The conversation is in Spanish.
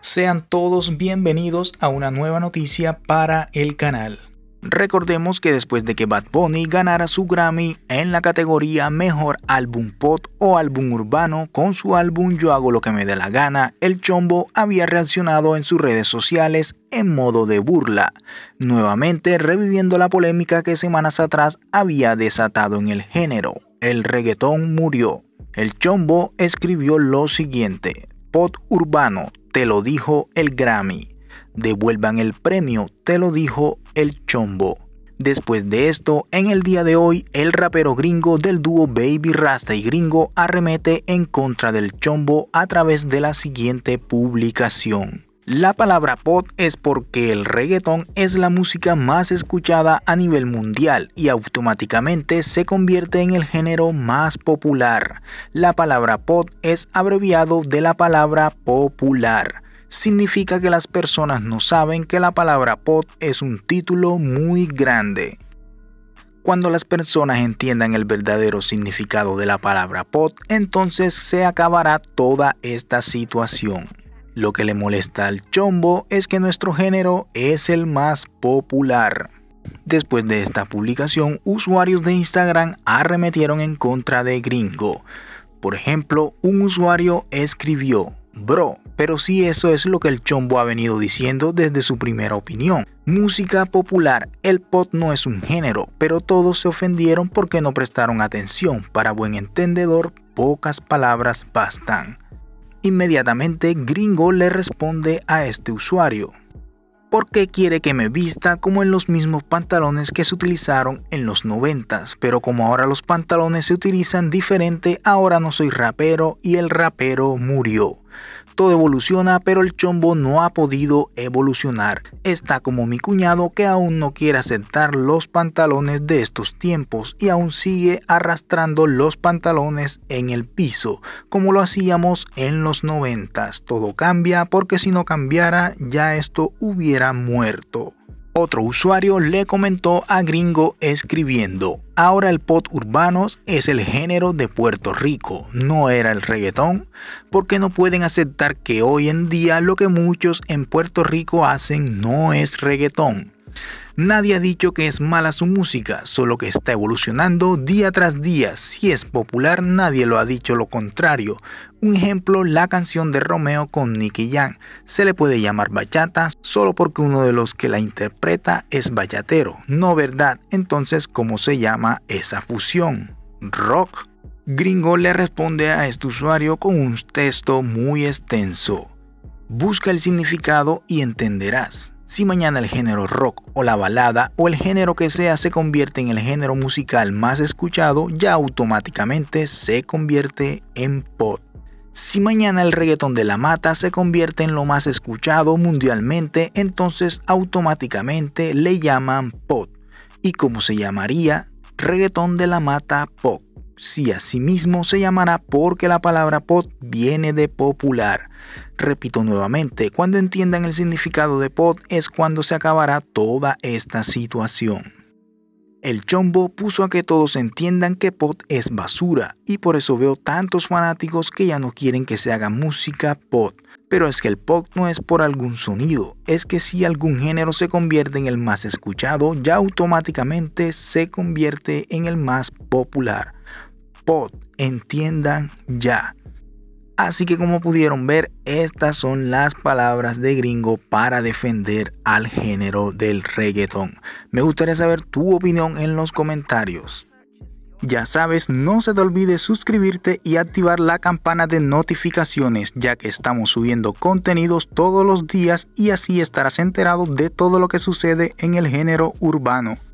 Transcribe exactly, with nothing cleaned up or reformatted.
Sean todos bienvenidos a una nueva noticia para el canal. Recordemos que después de que Bad Bunny ganara su Grammy en la categoría Mejor Álbum Pop o Álbum Urbano con su álbum Yo Hago Lo Que Me Dé La Gana, el Chombo había reaccionado en sus redes sociales en modo de burla, nuevamente reviviendo la polémica que semanas atrás había desatado en el género. El reggaetón murió. El Chombo escribió lo siguiente: Pop urbano, te lo dijo el Grammy. Devuelvan el premio, te lo dijo el Chombo. Después de esto, en el día de hoy, el rapero gringo del dúo Baby Rasta y Gringo arremete en contra del Chombo a través de la siguiente publicación. La palabra pop es porque el reggaetón es la música más escuchada a nivel mundial y automáticamente se convierte en el género más popular. La palabra pop es abreviado de la palabra popular. Significa que las personas no saben que la palabra pop es un título muy grande. Cuando las personas entiendan el verdadero significado de la palabra pop, entonces se acabará toda esta situación. Lo que le molesta al Chombo es que nuestro género es el más popular. Después de esta publicación, usuarios de Instagram arremetieron en contra de Gringo. Por ejemplo, un usuario escribió: Bro, pero si eso es lo que el Chombo ha venido diciendo desde su primera opinión. Música popular, el pop no es un género, pero todos se ofendieron porque no prestaron atención. Para buen entendedor, pocas palabras bastan. Inmediatamente Gringo le responde a este usuario: ¿por qué quiere que me vista como en los mismos pantalones que se utilizaron en los noventas? Pero como ahora los pantalones se utilizan diferente, ahora no soy rapero y el rapero murió. Todo evoluciona, pero el Chombo no ha podido evolucionar. Está como mi cuñado que aún no quiere aceptar los pantalones de estos tiempos y aún sigue arrastrando los pantalones en el piso, como lo hacíamos en los noventas. Todo cambia porque si no cambiara ya esto hubiera muerto. Otro usuario le comentó a Gringo escribiendo: ahora el pop urbano es el género de Puerto Rico, no era el reggaetón, porque no pueden aceptar que hoy en día lo que muchos en Puerto Rico hacen no es reggaetón. Nadie ha dicho que es mala su música, solo que está evolucionando día tras día. Si es popular, nadie lo ha dicho lo contrario. Un ejemplo, la canción de Romeo con Nicky Jam. Se le puede llamar bachata solo porque uno de los que la interpreta es bachatero, ¿no verdad? Entonces, ¿cómo se llama esa fusión? Rock. Gringo le responde a este usuario con un texto muy extenso: busca el significado y entenderás. Si mañana el género rock o la balada o el género que sea se convierte en el género musical más escuchado, ya automáticamente se convierte en pop. Si mañana el reggaetón de la mata se convierte en lo más escuchado mundialmente, entonces automáticamente le llaman pop. ¿Y cómo se llamaría? Reggaetón de la mata pop. Si asimismo se llamará porque la palabra pop viene de popular. Repito nuevamente, cuando entiendan el significado de pop es cuando se acabará toda esta situación. El Chombo puso a que todos entiendan que pop es basura y por eso veo tantos fanáticos que ya no quieren que se haga música pop. Pero es que el pop no es por algún sonido, es que si algún género se convierte en el más escuchado, ya automáticamente se convierte en el más popular. Pop, entiendan ya. Así que como pudieron ver, estas son las palabras de Gringo para defender al género del reggaetón. Me gustaría saber tu opinión en los comentarios. Ya sabes, no se te olvide suscribirte y activar la campana de notificaciones, ya que estamos subiendo contenidos todos los días y así estarás enterado de todo lo que sucede en el género urbano.